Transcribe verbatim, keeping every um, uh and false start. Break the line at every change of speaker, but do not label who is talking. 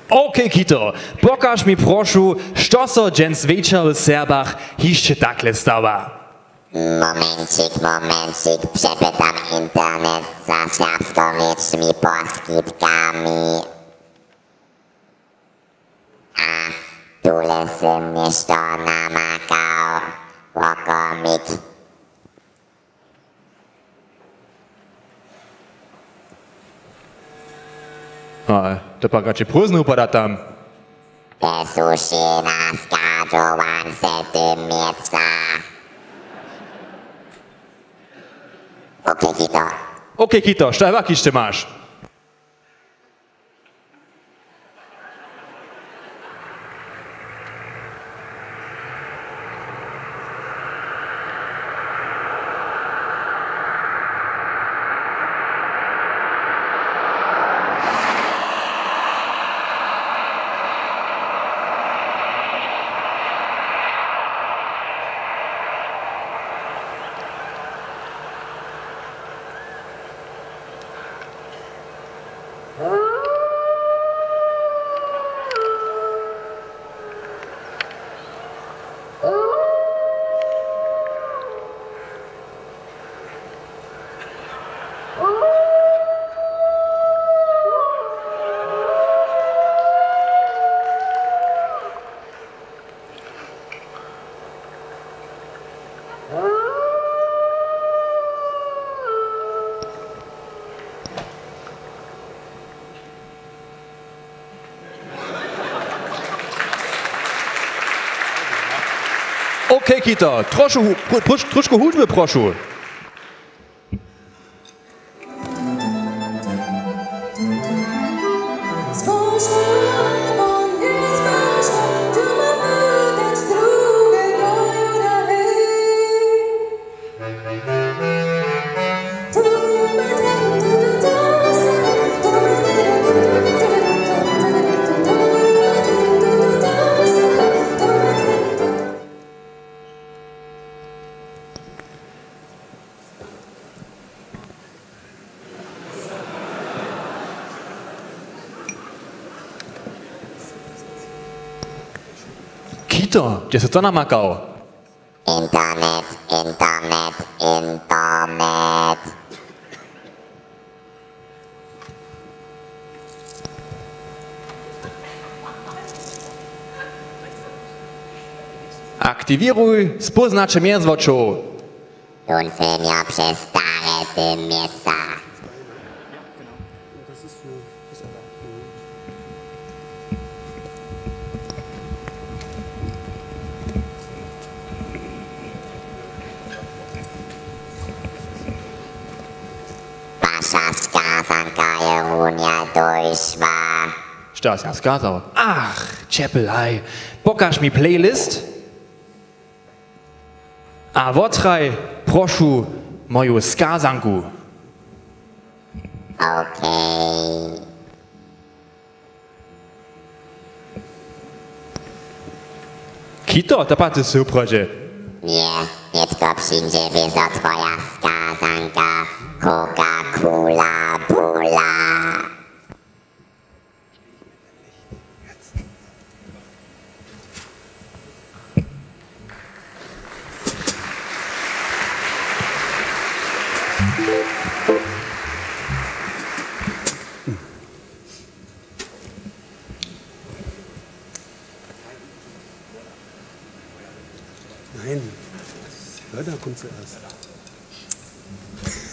Okay, Kito, pokaż mi proszę, što so dżens wieczór w Serbach jeszcze takle stawa.
Momencik, momencik, przepytam internet za serbsko-wiecznymi poskitkami. A tule se mnie što namakał, łokomik.
A, to pa gače prozno upada tam.
Besuši naskađovan se ty mjeca. Okej, Kito.
Okay, Kito, šta vak jeszcze masz? Okay, Kito, trošku, troš, trošku hudby prošu. Kito, gdzie se to namakał?
Internet, internet, internet.
Aktywiruj spoznacze mierzwoczu.
Tun se mir przez stare ty mieca. Wasza skazanka je unia durchwa.
Šta si ja skazał? Ach, Čepelaj, pokaż mi playlist. A wotraj, prošu, moju skazanku.
Okej.
Kito, to pa ty suprože.
Nie, niecko przyjdzie wizo twoja skazanka. Coca-Cola, bula.
Nein, das Hörner kommt zuerst.